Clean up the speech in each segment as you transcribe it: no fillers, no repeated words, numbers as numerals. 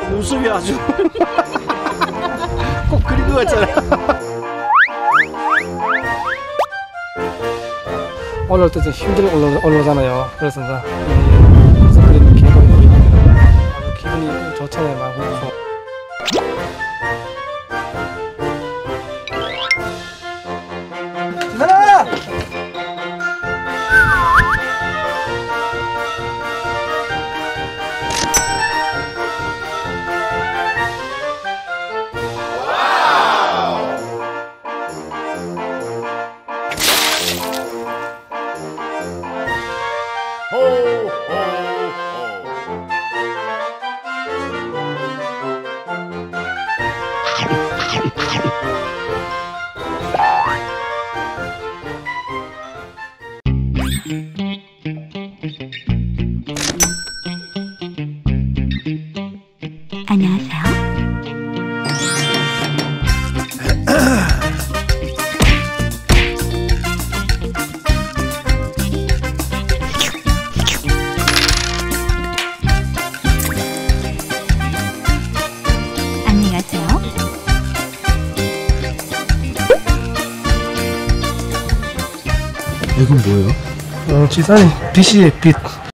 웃음이 아주 꼭 그린 것 같잖아요. 올라올 때 좀 힘들게 올라오잖아요. 그래서 이제 여기서 그리는 계곡이 아주 기분이 좋잖아요. 막 웃고. 지선아! 안녕하세요. 안녕히 가세요. 이건 뭐예요? 지선이 빛이에요. 빛.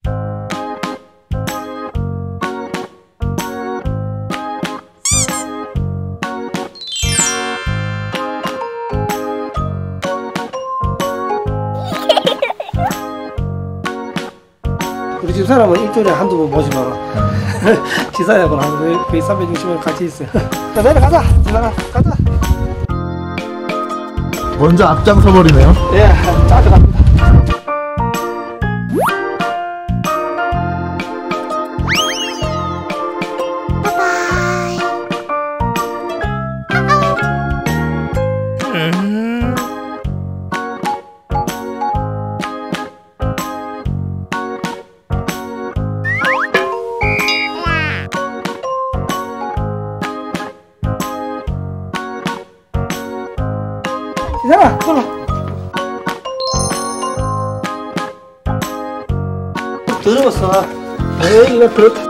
우리 집 사람은 일주일에 한두 번 보지 마라. 지사하고는 거의 360일 같이 있어요. 자, 내려가자. 지사가 가자. 먼저 앞장서 버리네요. 예, 짜져 갑니다. 지사가 들어. 더러웠어. 에이, 이거 더럽다.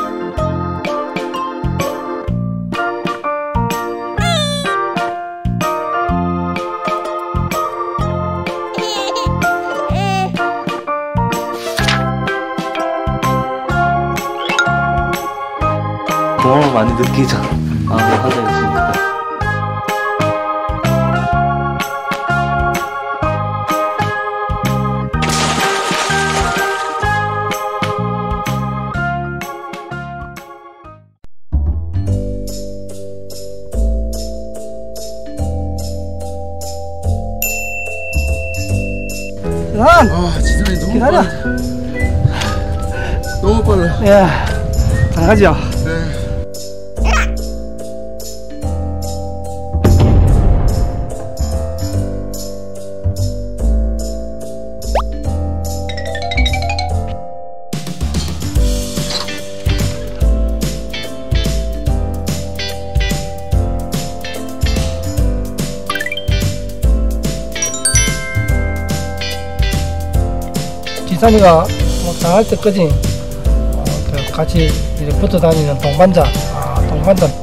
도움을 많이 느끼죠. 아, 하자 있으니까. 지선! 지선이 너무 기다려! 빨라. 너무 빨라. 예, 잘 가죠? 네. 지선이가 뭐 장할 때까지 같이 이제 붙어 다니는 동반자, 동반자